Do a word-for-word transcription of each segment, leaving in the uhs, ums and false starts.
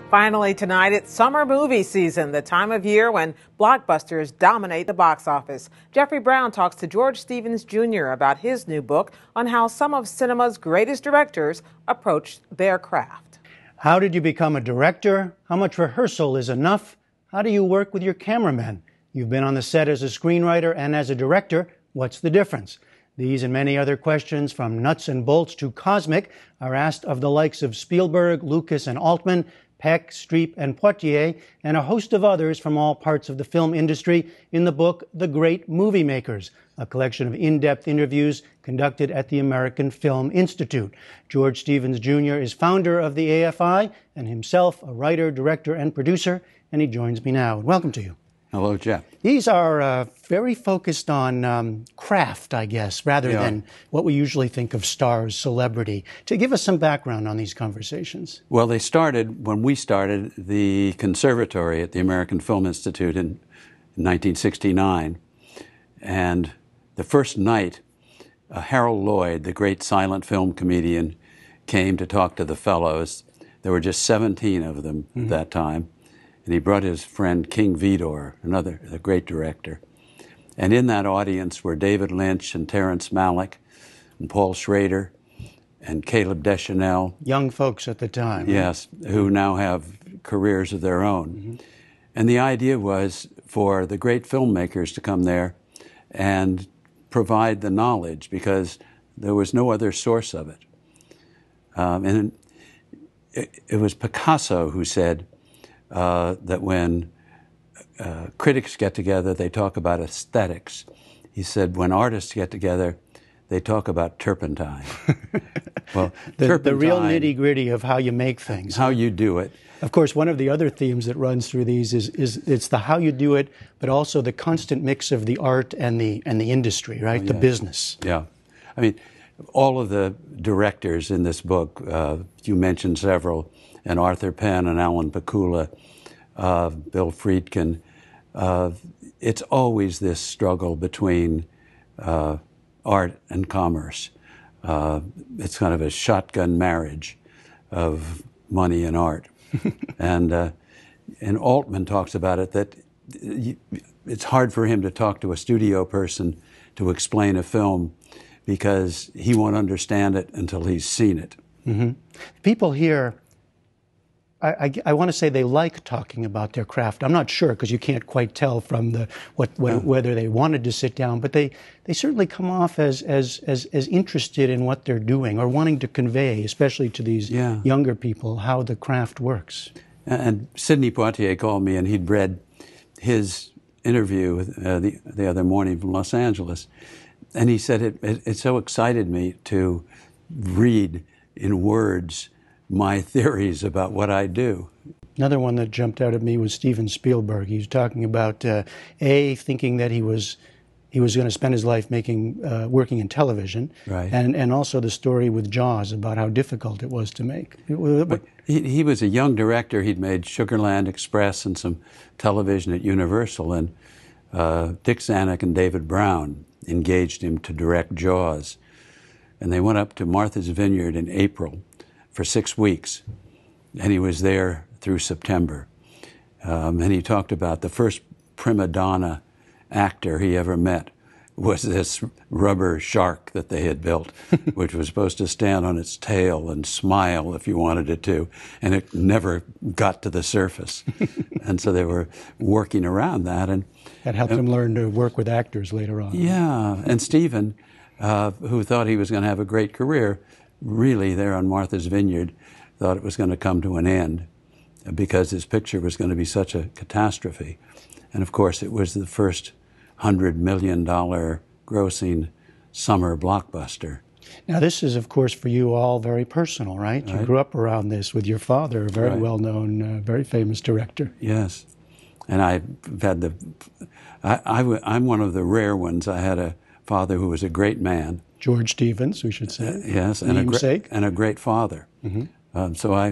Finally tonight, it's summer movie season, the time of year when blockbusters dominate the box office. Jeffrey Brown talks to George Stevens Junior about his new book on how some of cinema's greatest directors approach their craft. How did you become a director? How much rehearsal is enough? How do you work with your cameraman? You've been on the set as a screenwriter and as a director. What's the difference? These and many other questions, from nuts and bolts to cosmic, are asked of the likes of Spielberg, Lucas, and Altman, Peck, Streep, and Poitier, and a host of others from all parts of the film industry in the book The Great Moviemakers, a collection of in-depth interviews conducted at the American Film Institute. George Stevens Junior is founder of the A F I and himself a writer, director, and producer, and he joins me now. Welcome to you. Hello, Jeff. These are uh, very focused on um, craft, I guess, rather yeah. than what we usually think of stars, celebrity. To give us some background on these conversations. Well, they started, when we started, the conservatory at the American Film Institute in nineteen sixty-nine. And the first night, uh, Harold Lloyd, the great silent film comedian, came to talk to the fellows. There were just seventeen of them mm-hmm. at that time. And he brought his friend King Vidor, another a great director. And in that audience were David Lynch and Terrence Malick and Paul Schrader and Caleb Deschanel. Young folks at the time. Yes, right? Who now have careers of their own. Mm-hmm. And the idea was for the great filmmakers to come there and provide the knowledge, because there was no other source of it. Um, and it, it was Picasso who said, Uh, that when uh, critics get together, they talk about aesthetics. He said when artists get together, they talk about turpentine. Well, the, turpentine, the real nitty-gritty of how you make things. How you do it. Of course, one of the other themes that runs through these is, is it's the how you do it, but also the constant mix of the art and the, and the industry, right? Oh, the yeah. business. Yeah. I mean, all of the directors in this book, uh, you mentioned several, and Arthur Penn and Alan Pakula, uh, Bill Friedkin, uh, it's always this struggle between uh, art and commerce. Uh, it's kind of a shotgun marriage of money and art. and uh, and Altman talks about it, that it's hard for him to talk to a studio person to explain a film because he won't understand it until he's seen it. Mm-hmm. People here, I, I, I want to say they like talking about their craft. I'm not sure, because you can't quite tell from the what, what yeah. whether they wanted to sit down, but they, they certainly come off as, as as as interested in what they're doing, or wanting to convey, especially to these yeah. younger people, how the craft works. And Sidney Poitier called me, and he'd read his interview with, uh, the the other morning from Los Angeles, and he said it, it it so excited me to read in words my theories about what I do. Another one that jumped out at me was Steven Spielberg. He was talking about uh, a thinking that he was he was going to spend his life making uh, working in television, right? And and also the story with Jaws about how difficult it was to make. But he, he was a young director. He'd made Sugarland Express and some television at Universal, and uh, Dick Zanuck and David Brown engaged him to direct Jaws, and they went up to Martha's Vineyard in April for six weeks, and he was there through September. Um, and he talked about the first prima donna actor he ever met was this rubber shark that they had built, which was supposed to stand on its tail and smile if you wanted it to, and it never got to the surface. And so they were working around that. And that helped uh, him learn to work with actors later on. Yeah, and Stephen, uh, who thought he was going to have a great career, really there on Martha's Vineyard, thought it was going to come to an end because his picture was going to be such a catastrophe. And of course, it was the first hundred million dollar grossing summer blockbuster. Now, this is, of course, for you all very personal, right? right. You grew up around this with your father, a very right. well-known, uh, very famous director. Yes. And I've had the, I, I, I'm one of the rare ones. I had a father who was a great man. George Stevens, we should say. Uh, yes, and a, gra- and a great father. Mm-hmm. Um, so I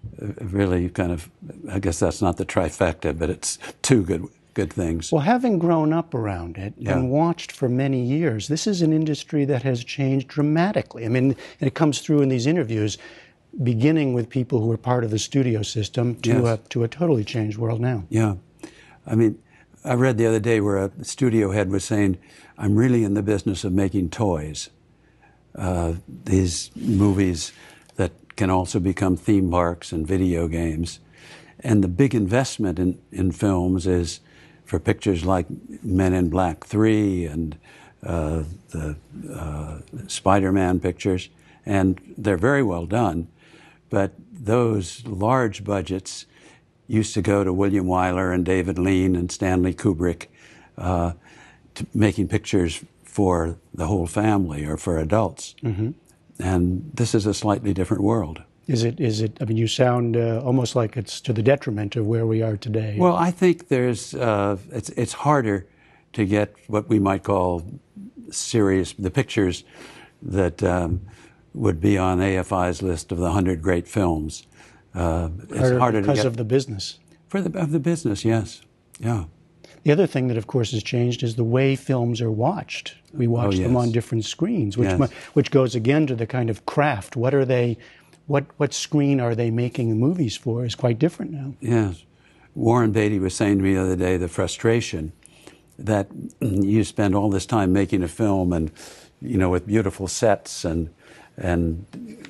really kind of, I guess that's not the trifecta, but it's two good good things. Well, having grown up around it yeah. and watched for many years, this is an industry that has changed dramatically. I mean, and it comes through in these interviews. beginning with people who were part of the studio system to, Yes. a, to a totally changed world now. Yeah. I mean, I read the other day where a studio head was saying, I'm really in the business of making toys. Uh, these movies that can also become theme parks and video games. And the big investment in, in films is for pictures like Men in Black three and uh, the uh, Spider-Man pictures. And they're very well done. But those large budgets used to go to William Wyler and David Lean and Stanley Kubrick, uh, to making pictures for the whole family or for adults. Mm-hmm. And this is a slightly different world. Is it, is it, I mean, you sound uh, almost like it's to the detriment of where we are today. Well, I think there's, uh, it's, it's harder to get what we might call serious, the pictures that um, would be on A F I's list of the one hundred great films. Uh, it's Harder harder because to get, of the business. For the, of the business, yes. Yeah. The other thing that, of course, has changed is the way films are watched. We watch Oh, yes. them on different screens, which Yes. mu- which goes again to the kind of craft. What are they? What what screen are they making the movies for? Is quite different now. Yes. Warren Beatty was saying to me the other day the frustration that you spend all this time making a film and, you know, with beautiful sets and and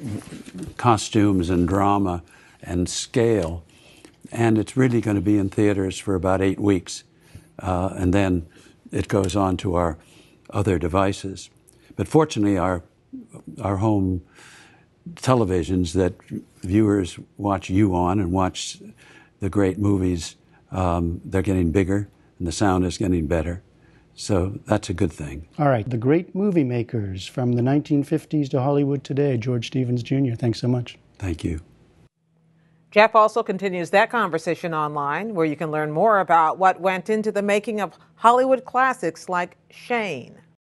costumes and drama and scale, and it's really going to be in theaters for about eight weeks. Uh, and then it goes on to our other devices. But fortunately, our our home televisions that viewers watch you on and watch the great movies, um, they're getting bigger and the sound is getting better. So that's a good thing. All right, the Great Moviemakers from the nineteen fifties to Hollywood today. George Stevens Junior Thanks so much. Thank you. Jeff also continues that conversation online, where you can learn more about what went into the making of Hollywood classics like Shane.